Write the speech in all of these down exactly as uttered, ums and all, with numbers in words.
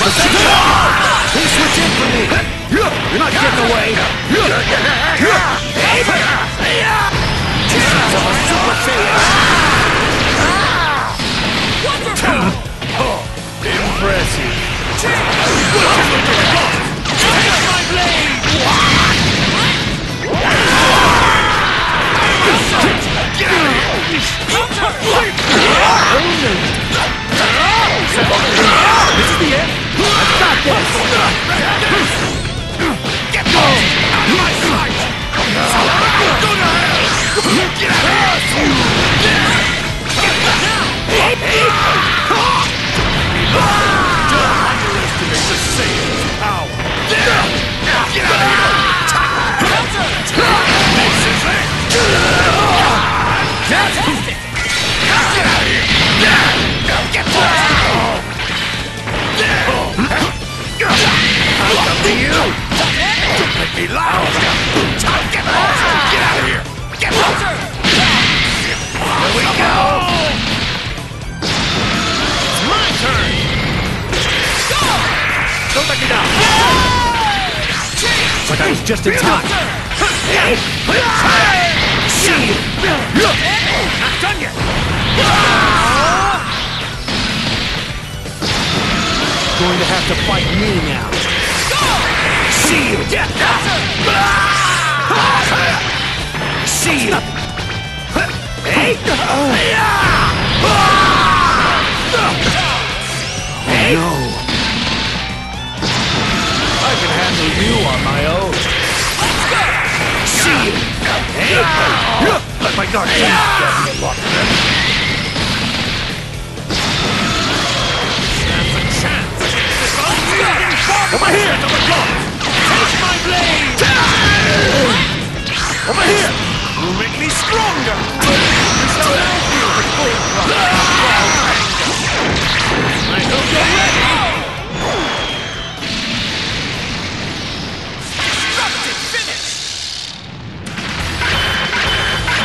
Please switch in for me! You're not getting away! Super Saiyan! Impressive! My blade! Get out of here! This is the end! I've got this! Get going! Out of my sight! Go to hell! Get out of here! Don't underestimate the Saiyan's power! Get out of here! This is it! Get out of here! Get out! I'll come to you! Don't make me loud! Get out of here! Get out! Here we go! It's my turn! Go! Don't let me down! But I was just in time! See you! Not done yet! Going to have to fight me now. See you! See you! Hey! Hey! No! I can handle you on my own. See you! Hey! Let my dark teeth get me a lot better. Stands a chance. Over here! Take my blade! Over here! You'll make me stronger! You shall now feel the full thrust of anger! I hope you're ready! Destructive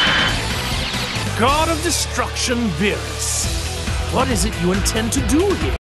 finish! God of Destruction, Beerus. What is it you intend to do here?